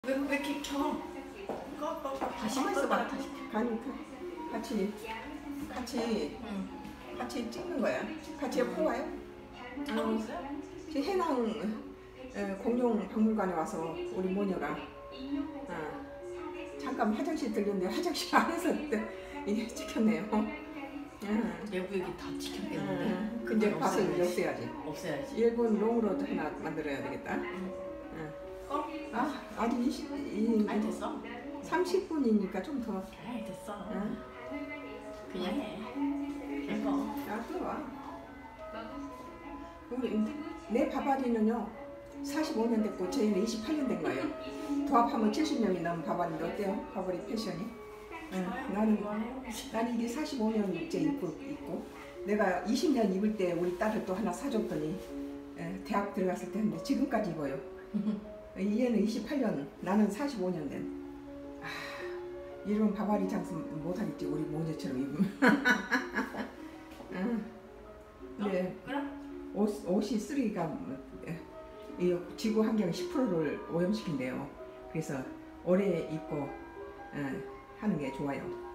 왜 이렇게 켜? 다시만 있어봐. 같이 찍는 거야. 같이 옆으로 와요. 하고 있어요? 해낭 공룡 박물관에 와서 우리 모녀가 잠깐 화장실 들렸는데 화장실 안에서 이게 찍혔네요. 내부 얘기 다 지켰겠는데. 근데 봐서 없애야지. 없애야지. 일본 롱으로도 하나 만들어야 되겠다. 아직 20, 아니 됐어. 30분이니까 좀 더. 아이 됐어. 그냥 해. 됐어. 들어와. 내 바바리는요 45년 됐고 저희는 28년 된 거예요. 도합하면 70년이 넘은 바바리인데 어때요? 바바리 패션이? 나는 이게 45년째 입고 내가 20년 입을 때 우리 딸을 또 하나 사줬더니 대학 들어갔을 때 했는데 지금까지 입어요. 얘는 28년, 나는 45년 된. 이런 바바리 장수 못하겠지 우리 모녀처럼 입으면. 네. 옷이 쓰레기가 지구 환경 10%를 오염시킨대요. 그래서 오래 입고 하는 게 좋아요.